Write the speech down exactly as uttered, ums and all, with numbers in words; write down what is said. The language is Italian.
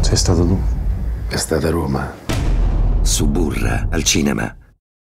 Sei stato tu? È stata Roma. Suburra al cinema.